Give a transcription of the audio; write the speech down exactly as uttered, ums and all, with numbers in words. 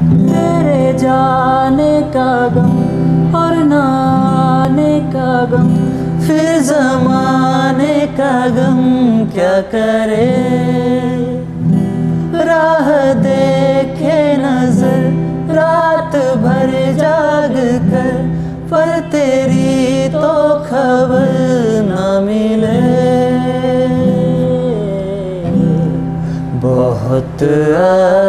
तेरे जाने का गम और ना आने का गम, फिर ज़माने का गम क्या करे। राह देखे नजर रात भर जाग कर, पर तेरी तो खबर ना मिले। बहुत